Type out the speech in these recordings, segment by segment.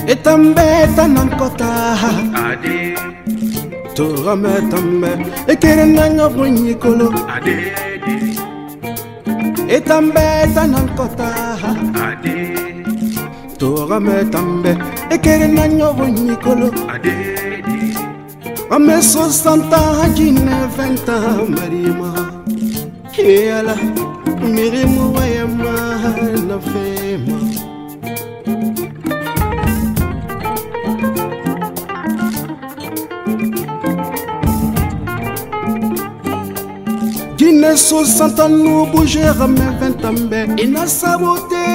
Etambe tanankota Ade Torame tambe Ekere nanga bunyikolo Ade Etambe tanankota Ade Torame tambe Ekere nanga bunyikolo Ade Ame 60 hajine 20 ans marima Kiala Mirimu wayama na fema Guinée 60 ans nous bouger mais 20 ans il n'a saboté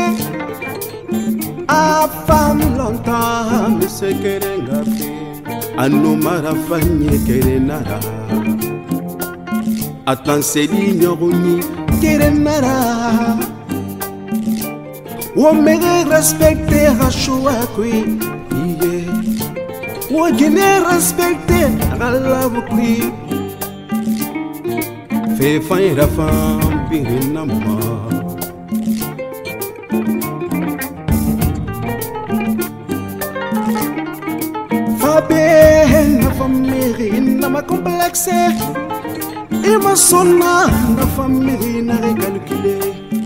a femme longtemps mais c'est kerenga anu marafanye kerenara atanseli nyoguni kerenara wo mere respecter Rachua kui iye wo Guinée respecter Allah kui Fais fain la femme pirinama Fabé na famille na ma complexe et ma sonna na famille na recalculé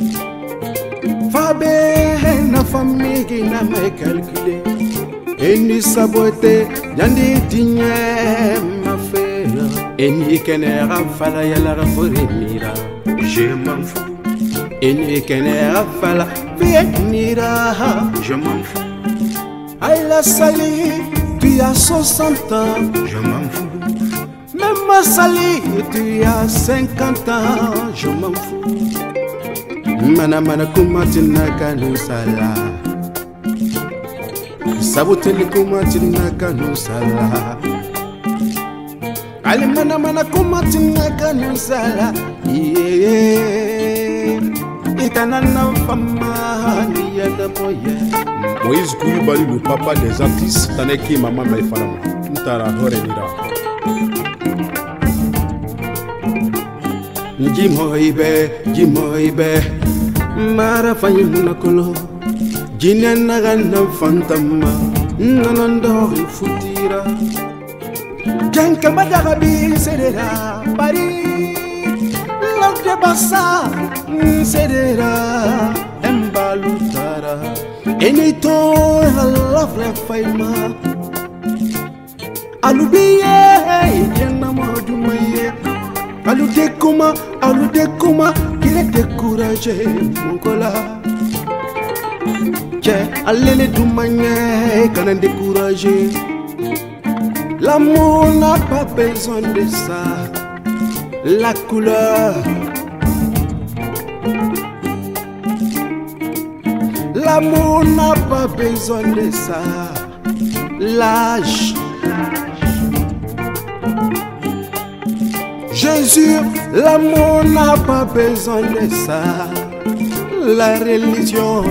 Fabé na famille na ma calculé et ni saboté yandi digné ma fera et ni kenera fala yala forimira Je m'en fous et ni kenera fala venira Je m'en fous Aïla Sali tu as 60 ans Je m'en fous Même à Sali tu as 50 ans Je m'en fous Mana mana kumatina kanusala Saboteli kumatina kanusala Ali mana mana kumatina kanusala Itanana fama Yada boye Moïse Koulibaly, le papa des artistes, Taneki Mama Maïfanama, Ntara Horenira. Jimoibe, Mara Fayi Munakolo, Jinenagana Fantama, Nanandori Futira, Janka Badarabi Sedera, Paris, Lorde Bassa, Sedera, Embalutara. Enito la faima alubiye yana madumaye alude kuma il est découragé mon cola che allele dumanye kana découragé l'amour n'a pas besoin de ça la couleur L'amour n'a pas besoin de ça. L'âge. Jésus, l'amour n'a pas besoin de ça. La religion.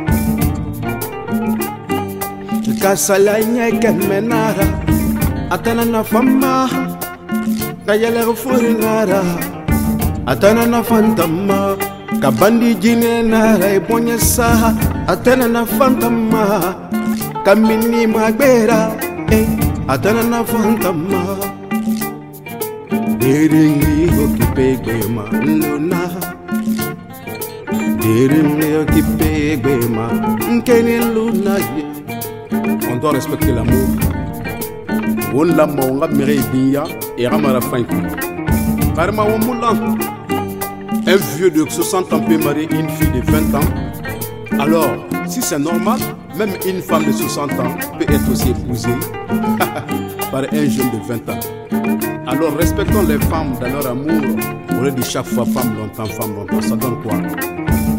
Kasalanya kemenara. Atanana fama. Kayala furinara. Atanana fantama. Kabandi jine na raiponya saha atana na fantama kamini magbera atana na fantama deringi okipegema luna deringi okipegema nkeni luna. On doit respecter l'amour. On l'a monga méré biya et ramara faïku. Karma womulan. Un vieux de 60 ans peut marier une fille de 20 ans. Alors, si c'est normal, même une femme de 60 ans peut être aussi épousée par un jeune de 20 ans. Alors, respectons les femmes dans leur amour. Au lieu de chaque fois femme longtemps, ça donne quoi?